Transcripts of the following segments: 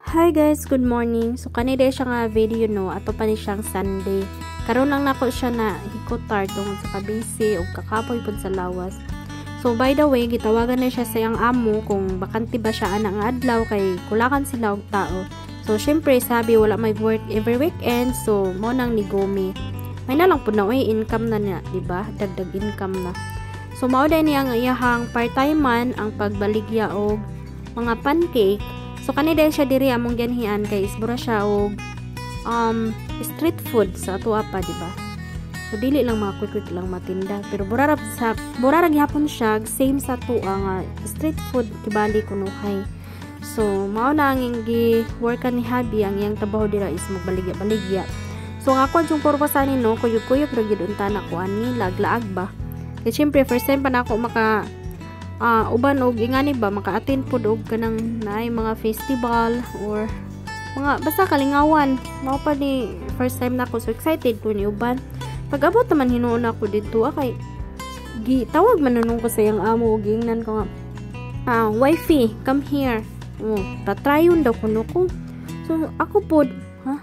Hi guys, good morning. So kanina siya nga video no, ato pa ni siyang Sunday. Karon lang nako siya na hikotar tungod sa kabisi o kakapoy pud sa lawas. So by the way, gitawagan na siya sa iyang amo kung bakante ba siya ana nga adlaw kay kulakan sila og tao. So syempre sabi wala may work every weekend, so mo nang nigumi. May na lang pud na income na niya, di ba? Dagdag income na. So mao day niya ang iyahang part-time man ang pagbaligya og mga pancake. So kanina siya diri among ganhian kay isbura siya og street food sa ato pa, di ba? So dili lang mga quick lang matinda, pero burarag gyapon siya same sa ato nga street food kibali kunuhay. So mao na ang gi-workan ni Habi, ang iyang trabaho dira is magbaligya-baligya. So nga kon yung purpose ani no, kuyog-kuyog ra gyud unta na ko ani laglaag ba. Kay syempre first time pa na ako maka uban og ingani ba maka-attend pud og kanang naay mga festival or mga basta kalingawan. Mao pa ni first time nako, so excited ko ni uban. Pag abot naman hinuon ako dito kay gitawag man nung ko sa iyang amo og ingnan ko nga wifey come here. Tatrayon daw kuno ko. So ako pod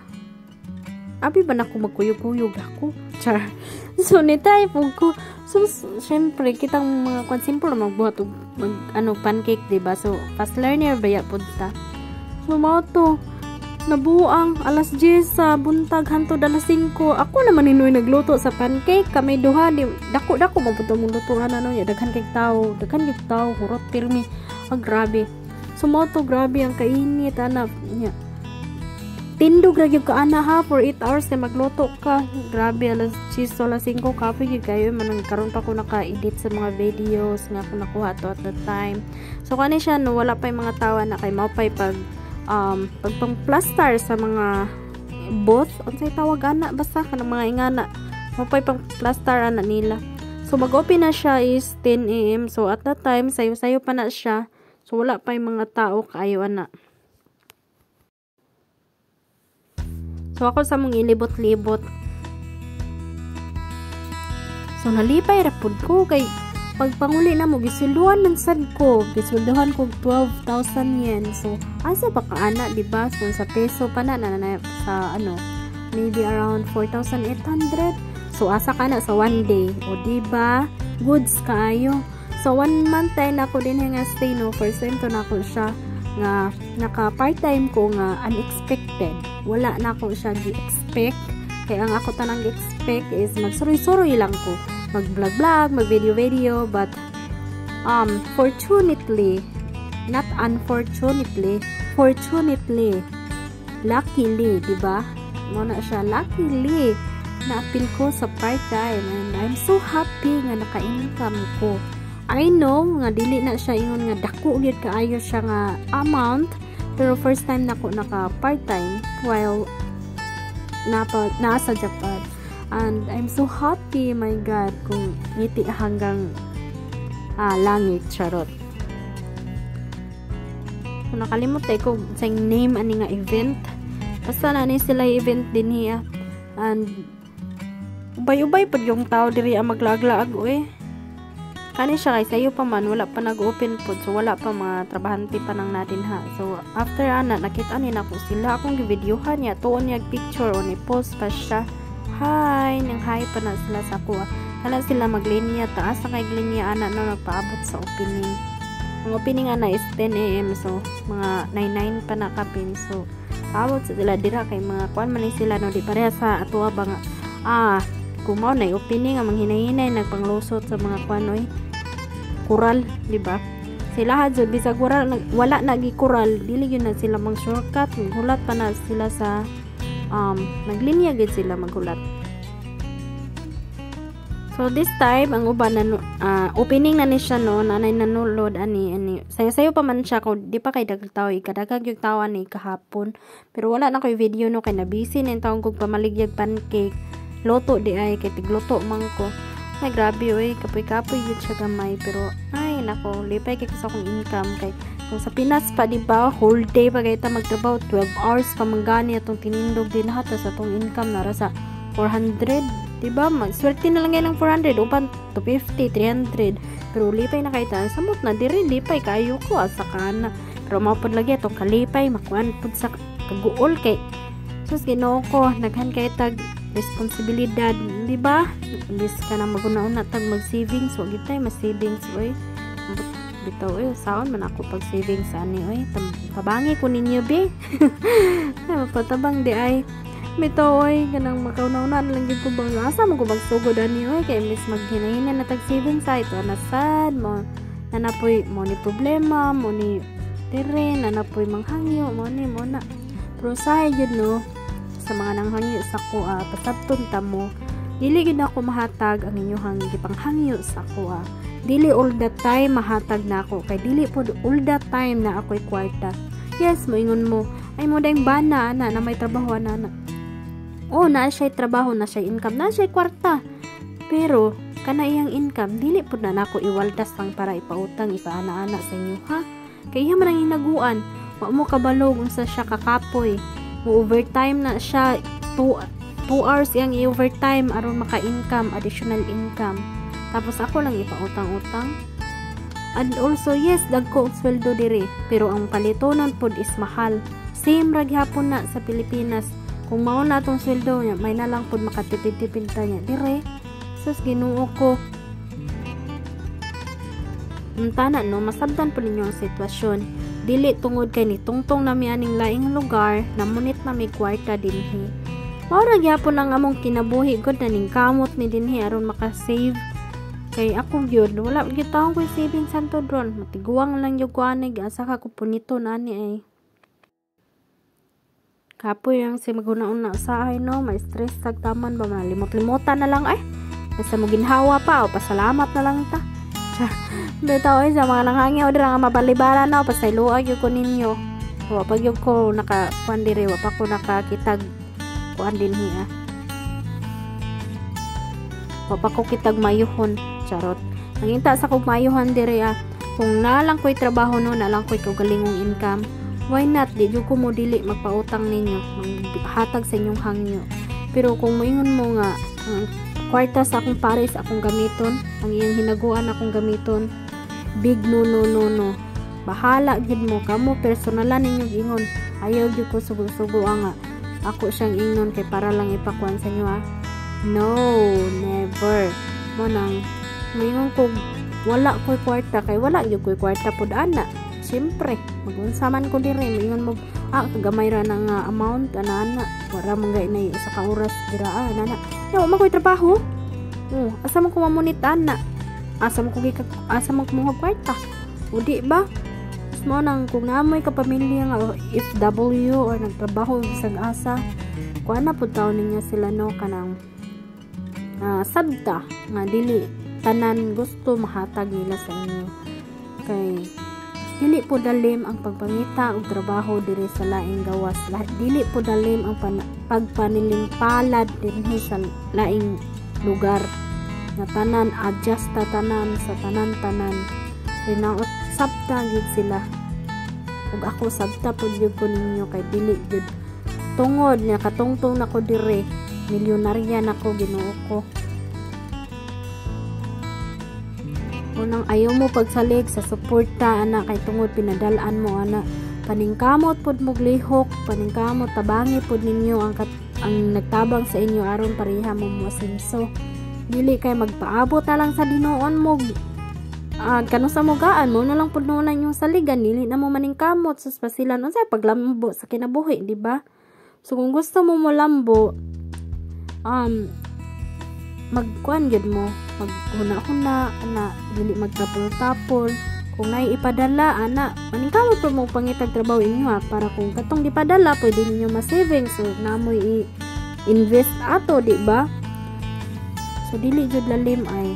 abi ba nako magkuyog-kuyog ako. Char. So nitry po ko. So syempre kitang mga simple magbuhat og pancake, diba? So fast learner baya pud ta. So mao to nabuang alas 10 sa buntag hantod alas 5. Ako naman inoy nagluto sa pancake. Kami duha di dako mo pud mong lutuhan ya daghan kay tao hurot pirmi. Grabe. So mao to grabe ang kainit anak niya. Tindog ra gyud ka ana ha for 8 hours na magluto ka. Grabe alas 10 alas 5 kapoy gyud kayo man karon pa ko naka-edit sa mga videos nga ako nakuha to at that time. So kani siya no, wala pa mga tawa na kay mao pay pang-plaster sa mga booth unsay tawag ana basta kanang mga ingana. Mao pay pang-plaster ana nila. So mag-open na siya is 10 AM. So at that time sayo-sayo pa na siya. So wala pa mga tao kaayo ana. So ako sa mong ilibot-libot. So nalipay rapod ko kay pagpanguli na mo gisuluhan man sad ko. Gisuluhan ko 12,000 yen. So asa pa ka ana, di ba? So sa peso pa na sa maybe around 4,800. So asa ka na sa one day. O di ba? Goods kaayo. So 1 month tayo na ako din nga stay no. First time to na ako siya nga naka part-time ko nga unexpected. Wala na ako siya gi-expect. Kaya ang ako tanang gi-expect is magsuroy-suroy lang ko. Mag-vlog-vlog, mag-video-video. But, fortunately, not unfortunately, fortunately, luckily, diba? Muna siya, luckily, na-appeal ko sa part-time. And I'm so happy nga naka-income ko. I know nga dili na siya ingon nga dako gyud kaayo siya nga amount, pero first time nako naka part-time while nasa Japan. And I'm so happy, my God, kung ngiti hanggang langit, charot. So nakalimot ko sa name ani nga event. Basta na ni sila event din hiya. And ubay-ubay pud yung tao diri ang maglaglaag kani siya kay sayo pa man wala pa nag-open pod, so wala pa mga trabahante pa nang natin ha. So after ana nakita ni nako sila akong gi-videohan niya tuon niya picture o ni post pa siya. Hi nang hi pa na sila sa kuha. Kana sila maglinya taas sa kay linya ana no nagpaabot sa opening. Ang opening ana is 10 AM, so mga 9 pa na kapin. So paabot sila dira kay mga kuan man sila no di pareha sa atoa ba nga kumaw na opening ang manghinay-hinay nagpanglusot sa mga kuan kural, di ba? Sila hadyo bisag wala nagi kural, dili yun na sila mang shortcut, maghulat pa na sila sa naglinya gid sila maghulat. So this time ang uban na opening na ni siya no, nanay nanulod ani sayo pa man siya ko di pa kay daghang tawo ikadagag yung tawo ni kahapon, pero wala na koy video no kay na busy nin taong kog pamaligyag pancake loto di ay kay tigluto man ko. Ay grabe kapoy-kapoy yun siya gamay, pero ay nako lipay kay sa akong income kay kung sa Pinas pa di ba whole day pa kay ta magtrabaho 12 hours pa manggani atong tinindog din hata sa atong income nara sa 400, di ba? Swerte na lang yan ng 400 upan 250 300, pero lipay na kay ta samot na diri lipay kayo ko asa kana pero maupod lagi atong kalipay makuan pud sa kaguol kay sus Ginoo ko naghan kay tag responsibilidad, di ba? Imbis ka na maguna-una tag mag-savings, wag gitay mas-savings oy. Bitaw oy, saon man ako pag savings ani oy. Tabangi ko ninyo be. Patabang di ay. Bitaw oy, kanang makauna-una lang gyud ko bang asa mo ko magsugod ani oy kay imbis maghinahina na tag savings sa ito na sad mo. Nanapoy mo ni problema, mo ni dire, nanapoy manghangyo, mo ni mo na. Pero say yun no, sa mga nanghangyo sa kuha, pasabton ta mo, dili gid ako mahatag ang inyong gipanghangyo sa kuha. Dili all the time mahatag na ako, kay dili pod all the time na ako'y kwarta. Yes, moingon mo, ay mo dayong bana na may trabaho na. Oh, na siya trabaho, na siya income, na siya kwarta. Pero kana iyang income dili pud na nako iwaldas lang para ipautang ipaana-ana sa inyo ha. Kay iya man ang hinaguan, wa mo kabalog unsa siya kakapoy. Mo overtime na siya 2 hours iyang i-overtime aron maka-income, additional income. Tapos ako lang ipautang-utang. And also yes, dagko og sweldo dire, pero ang palitonon pod is mahal. Same ra gyapon na sa Pilipinas. Kung mao na atong sweldo niya, may na lang pod makatipid-tipid ta niya dire. Sus Ginoo ko. Untana no, masabtan po ninyo ang sitwasyon. Dili tungod kay ni tungtong nami aning laing lugar, namunit na may kwarta dinhi. Mao ra gyapon ang among kinabuhi gud na ning kamot ni dinhi aron maka-save. Kay ako gyud wala gyud taong ko savings santo dron. Matiguang lang gyud ko ani asa ka ko punito na ani ay. Kapoy ang si maguna-una sa ay no, may stress tag taman ba malimot-limutan na lang ay. Basta mo ginhawa pa o pasalamat na lang ta. Bitaw ay sa mga nanghangyaw dira nga mabalibara na o pasayloa gyud ko ninyo. Wa pag gyud ko naka dire wa pa ko nakakitag kuan dinhi ah. Wa pa ko kitag mayuhon, charot. Nanginta sa kog mayuhan dire ah. Kung nalang ko'y trabaho no, nalang ko'y kaugalingong income, why not di jud ko mo dili magpautang ninyo, maghatag sa inyong hangyo. Pero kung moingon mo nga kwarta sa akong pares akong gamiton, ang iyang hinaguan akong gamiton, big no. Bahala gid mo kamo personalan ninyong ingon. Ayaw gid ko sugo-sugo nga ako siyang ingon kay para lang ipakuan sa inyo ah. No, never. Mo nang moingon ko wala ko'y kwarta kay wala gyud ko'y kwarta pod ana. Siyempre, magunsa man ko dire moingon mo kagamay ra nang amount ana wala man gay na isa ka oras dira ana. Yo, makoy trabaho. Asa man ko mamunit ana? Asa man ko mga kwarta? O di ba? Mo nang kung namoy ka pamilya nga FW or nagtrabaho bisag asa, kuan na pud taon niya sila no kanang sabta nga dili tanan gusto mahatag nila sa inyo. Kay dili po dalim ang pagpangita og trabaho diri sa laing gawas. Dili po dalim ang pagpanilimpalad dinhi sa laing lugar. Na tanan adjust ta tanan sa tanan-tanan. Rinaot sabta gid sila. Ug ako sabta pud gyud ko ninyo kay dili gid tungod nya katungtong nako dire. Milyonarya nako Ginoo ko. Unang ayaw mo pagsalig sa suporta ana kay tungod pinadalaan mo ana. Paningkamot pod mo glihok, paningkamot tabangi pod ninyo ang nagtabang sa inyo aron pareha mo moasinso. Dili kay magpaabot na lang sa dinuon mo. Kano sa mugaan mo na lang pod nunan yung saligan, dili na mo maningkamot sus pasilan unsay paglambo sa kinabuhi, di ba? So kung gusto mo molambo, magkuan gyud mo, maghuna-huna ana, dili magtapol-tapol. Kung nay ipadala ana, maningkamot po mo pangitag trabaho inyo ha, para kung katong dipadala pwede ninyo ma-savings so namoy i-invest ato, di ba? So dili jud lalim ay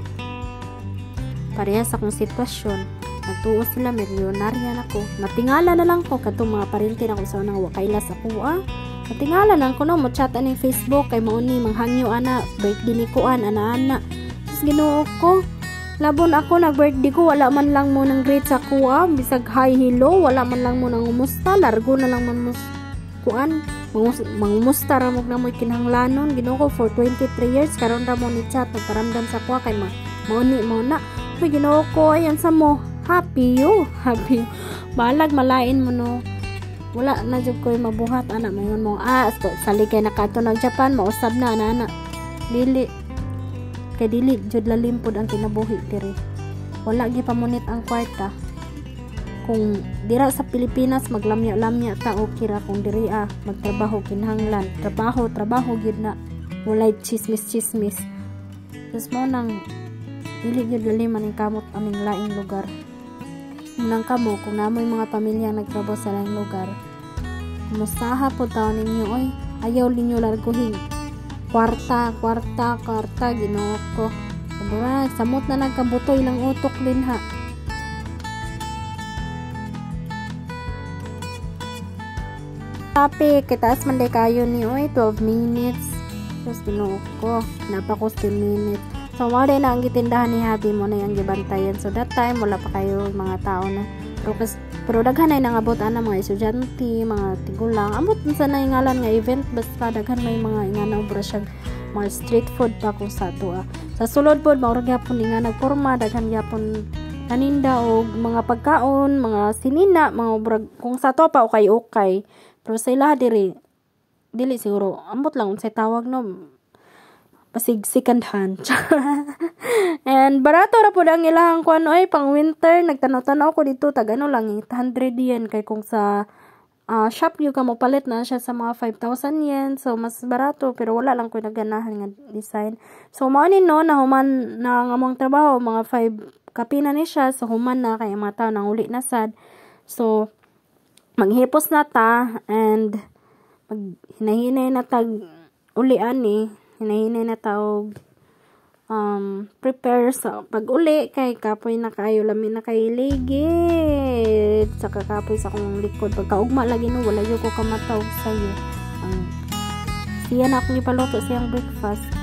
parehas akong sitwasyon. Nagtuo sila milyonarya nako. Matingala na lang ko katong mga parente nako sa unang wakailas ako Matingala lang ko no mo chat aning Facebook kay mao ni manghangyo ana birthday ni kuan ana. Sus Ginoo ko. Labon ako nag-birthday ko, wala man lang mo nang greet sa kuha, bisag hi hello, wala man lang mo nang umusta, largo na lang man kuan, mangumusta ra mo na mo kinahanglanon. Ginoo ko for 23 years karon ra mo ni chat nagparamdam sa kuha kay mao na. Pero Ginoo ko ayan sa mo, happy. balag malain mo no. Wala na jud koy mabuhat ana mayon mo. Saligay na kadto nag Japan mausab na ana. Dili kay dili jud lalim pod ang kinabuhi diri. Wala gi pamunit ang kwarta. Kung dira sa Pilipinas maglamya-lamya ta okay ra, kung diri magtrabaho kinahanglan. Trabaho gid na. Walay chismis. Tapos mo nang dili jud lalim ang kamot aming laing lugar. Nang kamo kung namoy mga pamilya nagtrabaho sa laing lugar, mustaha po taon ninyo oy, ayaw ninyo larguhin kwarta Ginoo ko. Sabura samot na nagkabuto ilang utok linha. Topic kitaas man day kayo ni oy 12 minutes. Tapos Ginoo ko napako 10 minutes. So, wala na ang gitindahan ni Habi mo na yung gibantayan. So, that time, wala pa kayo mga tao na. Pero daghan ay nangabot ana mga estudyante, mga tigulang. Amot sa naingalan nga event, basta daghan may mga inganaw bro siya, mga street food pa kung sa ato. Sa sulod po, maurag yapon nga nagporma, daghan yapon naninda o mga pagkaon, mga sinina, mga brag, kung sa ato pa okay. Pero sa ila dili siguro, amot lang unsay tawag no, pasig second hand. And barato ra pud ang ilang kuan oy pang winter. Nagtanaw-tanaw ko dito tag ano lang 800 yen, kay kung sa shop yung ka mo palit na siya sa mga 5,000 yen. So mas barato pero wala lang ko naganahan nga design. So mao ni no nahuman na ang among trabaho mga 5 kapina ni siya. So human na kay mga tao nang uli na sad. So maghipos na ta and hinahinay na tag uli ani. Hinahinay na tao prepare sa pag-uli kay kapoy na kayo lamin na kay ligid sa kakapoy sa akong likod pagkaugma lagi no wala yo ko kamatawag sayo siya na akong ipaluto siyang breakfast